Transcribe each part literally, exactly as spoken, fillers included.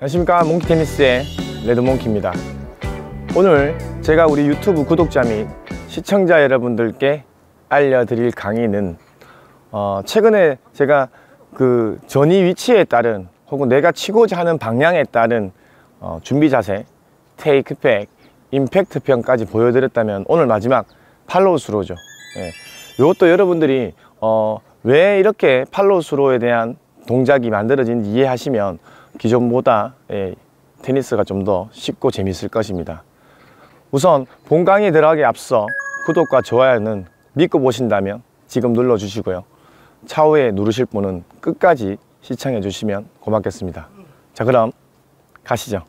안녕하십니까, 몽키테니스의 레드몽키입니다. 오늘 제가 우리 유튜브 구독자 및 시청자 여러분들께 알려드릴 강의는 어, 최근에 제가 그 전위 위치에 따른 혹은 내가 치고자 하는 방향에 따른 어, 준비 자세, 테이크백, 임팩트 편까지 보여드렸다면 오늘 마지막 팔로우 스로우죠. 예. 이것도 여러분들이 어, 왜 이렇게 팔로우 스로우에 대한 동작이 만들어진지 이해하시면 기존보다 예, 테니스가 좀 더 쉽고 재밌을 것입니다. 우선 본 강의에 들어가기 앞서 구독과 좋아요는 믿고 보신다면 지금 눌러주시고요. 차후에 누르실 분은 끝까지 시청해 주시면 고맙겠습니다. 자, 그럼 가시죠.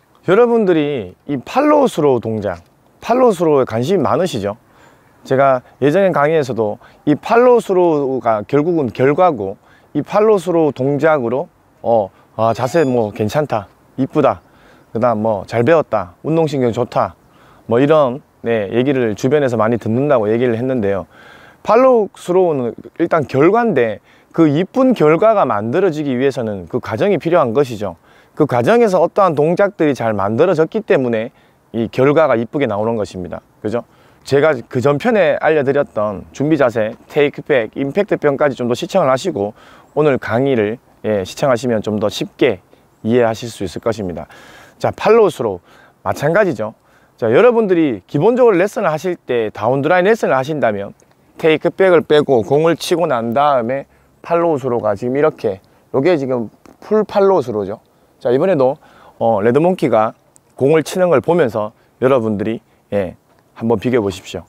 여러분들이 이 팔로우 스로우 동작, 팔로우 스로우에 관심이 많으시죠? 제가 예전에 강의에서도 이 팔로우 스로우가 결국은 결과고, 이 팔로우 스로우 동작으로 어, 아, 자세 뭐 괜찮다, 이쁘다, 그 다음 뭐 잘 배웠다, 운동신경 좋다, 뭐 이런 네, 얘기를 주변에서 많이 듣는다고 얘기를 했는데요. 팔로우 스로우는 일단 결과인데 그 이쁜 결과가 만들어지기 위해서는 그 과정이 필요한 것이죠. 그 과정에서 어떠한 동작들이 잘 만들어졌기 때문에 이 결과가 이쁘게 나오는 것입니다. 그죠? 제가 그 전편에 알려드렸던 준비 자세, 테이크백, 임팩트 편까지 좀 더 시청을 하시고 오늘 강의를 예, 시청하시면 좀 더 쉽게 이해하실 수 있을 것입니다. 자, 팔로우 스로우 마찬가지죠. 자, 여러분들이 기본적으로 레슨을 하실 때 다운드라인 레슨을 하신다면 테이크백을 빼고 공을 치고 난 다음에 팔로우 스로우가 지금 이렇게, 이게 지금 풀 팔로우 스로우죠. 자, 이번에도 어, 레드몽키가 공을 치는 걸 보면서 여러분들이 예, 한번 비교해 보십시오.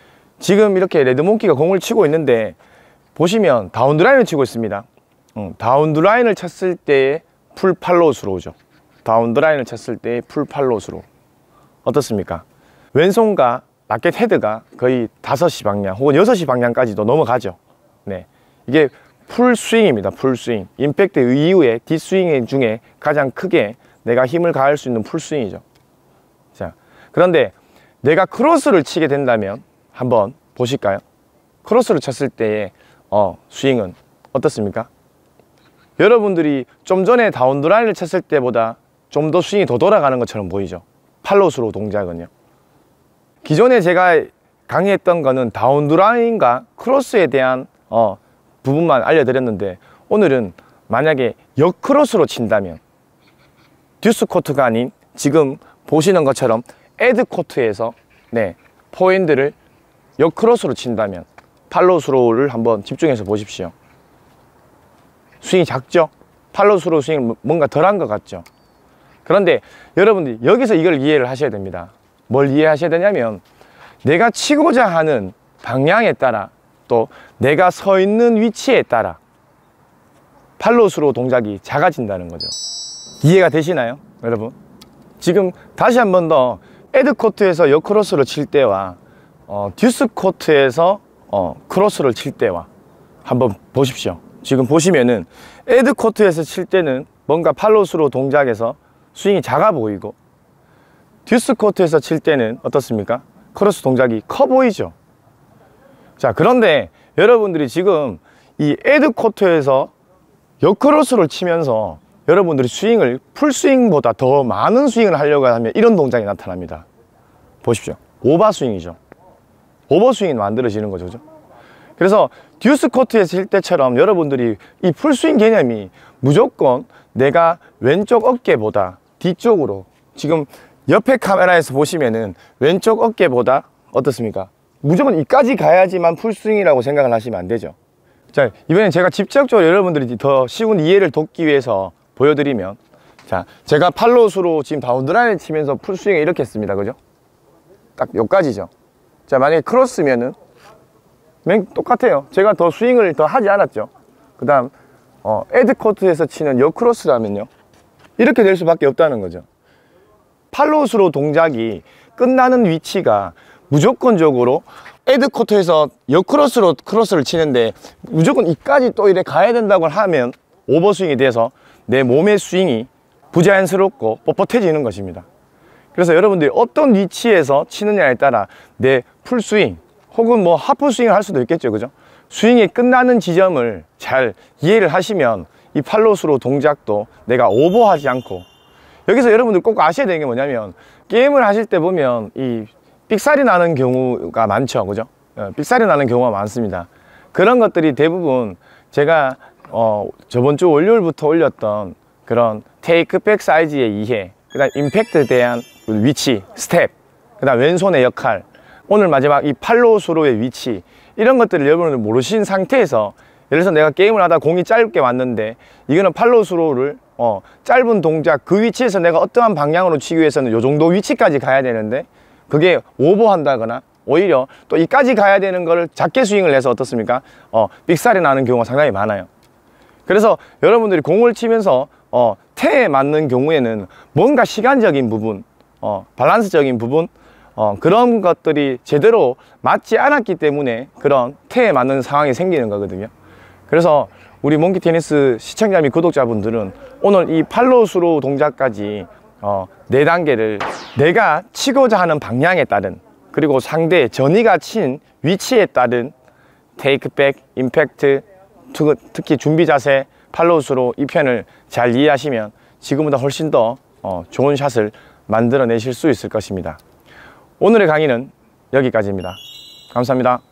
지금 이렇게 레드몽키가 공을 치고 있는데 보시면 다운드라인을 치고 있습니다. 음, 다운드라인을 쳤을 때의 풀 팔로우 스로우죠. 다운드라인을 쳤을 때의 풀 팔로우 스로우 어떻습니까? 왼손과 라켓 헤드가 거의 다섯 시 방향 혹은 여섯 시 방향까지도 넘어가죠. 네, 이게 풀 스윙입니다. 풀 스윙. 임팩트 이후에 뒷스윙 중에 가장 크게 내가 힘을 가할 수 있는 풀 스윙이죠. 자, 그런데 내가 크로스를 치게 된다면 한번 보실까요? 크로스를 쳤을 때의 어, 스윙은 어떻습니까? 여러분들이 좀 전에 다운드라인을 쳤을 때보다 좀 더 스윙이 더 돌아가는 것처럼 보이죠. 팔로우 스로우 동작은요. 기존에 제가 강의했던 거는 다운드라인과 크로스에 대한 어, 부분만 알려드렸는데 오늘은 만약에 역크로스로 친다면 듀스 코트가 아닌 지금 보시는 것처럼 에드 코트에서 네, 포핸드를 역크로스로 친다면 팔로우 스로우를 한번 집중해서 보십시오. 스윙이 작죠? 팔로우 스로우 스윙 뭔가 덜한 것 같죠? 그런데 여러분들이 여기서 이걸 이해를 하셔야 됩니다. 뭘 이해하셔야 되냐면 내가 치고자 하는 방향에 따라 또 내가 서 있는 위치에 따라 팔로우 스로우 동작이 작아진다는 거죠. 이해가 되시나요, 여러분? 지금 다시 한 번 더 에드 코트에서 역크로스를 칠 때와 어, 듀스 코트에서 어, 크로스를 칠 때와 한번 보십시오. 지금 보시면은 에드 코트에서 칠 때는 뭔가 팔로우 스로우 동작에서 스윙이 작아 보이고 듀스 코트에서 칠 때는 어떻습니까? 크로스 동작이 커 보이죠. 자, 그런데 여러분들이 지금 이 에드 코트에서 역크로스를 치면서 여러분들이 스윙을 풀스윙보다 더 많은 스윙을 하려고 하면 이런 동작이 나타납니다. 보십시오. 오버스윙이죠. 오버스윙이 만들어지는 거죠. 그죠? 그래서 듀스 코트에서 칠 때처럼 여러분들이 이 풀스윙 개념이 무조건 내가 왼쪽 어깨보다 뒤쪽으로, 지금 옆에 카메라에서 보시면은 왼쪽 어깨보다 어떻습니까? 무조건 이까지 가야지만 풀스윙이라고 생각을 하시면 안 되죠. 자, 이번엔 제가 직접적으로 여러분들이 더 쉬운 이해를 돕기 위해서 보여드리면, 자, 제가 팔로우 스로우 지금 다운드라인을 치면서 풀스윙을 이렇게 했습니다. 그죠? 딱 여기까지죠. 자, 만약에 크로스면은 맨 똑같아요. 제가 더 스윙을 더 하지 않았죠. 그 다음 어, 에드 코트에서 치는 역크로스라면요 이렇게 될 수밖에 없다는 거죠. 팔로우 스로우 동작이 끝나는 위치가 무조건적으로 에드 코트에서 역크로스로 크로스를 치는데 무조건 이까지 또 이래 가야 된다고 하면 오버스윙이 돼서 내 몸의 스윙이 부자연스럽고 뻣뻣해지는 것입니다. 그래서 여러분들이 어떤 위치에서 치느냐에 따라 내 풀스윙 혹은 뭐 하프스윙을 할 수도 있겠죠. 그죠? 스윙이 끝나는 지점을 잘 이해를 하시면 이 팔로우 스로우 동작도 내가 오버하지 않고 여기서 여러분들 꼭 아셔야 되는 게 뭐냐면, 게임을 하실 때 보면 이 삑살이 나는 경우가 많죠, 그죠? 삑살이 나는 경우가 많습니다. 그런 것들이 대부분 제가 어, 저번 주 월요일부터 올렸던 그런 테이크백 사이즈의 이해, 그 다음 임팩트에 대한 위치, 스텝, 그 다음 왼손의 역할, 오늘 마지막 이 팔로우 스로의 위치, 이런 것들을 여러분들 모르신 상태에서, 예를 들어서 내가 게임을 하다 공이 짧게 왔는데 이거는 팔로우 스로우를 어, 짧은 동작 그 위치에서 내가 어떠한 방향으로 치기 위해서는 요 정도 위치까지 가야 되는데, 그게 오버한다거나 오히려 또 이까지 가야 되는 거를 작게 스윙을 해서 어떻습니까? 어, 삑살이 나는 경우가 상당히 많아요. 그래서 여러분들이 공을 치면서 어, 태에 맞는 경우에는 뭔가 시간적인 부분, 어, 밸런스적인 부분, 어, 그런 것들이 제대로 맞지 않았기 때문에 그런 태에 맞는 상황이 생기는 거거든요. 그래서 우리 몽키 테니스 시청자 및 구독자분들은 오늘 이 팔로우 스로우 동작까지 어, 네 단계를 내가 치고자 하는 방향에 따른, 그리고 상대 전이가 친 위치에 따른 테이크백, 임팩트, 특히 준비 자세, 팔로우 스로우 이 편을 잘 이해하시면 지금보다 훨씬 더 어, 좋은 샷을 만들어내실 수 있을 것입니다. 오늘의 강의는 여기까지입니다. 감사합니다.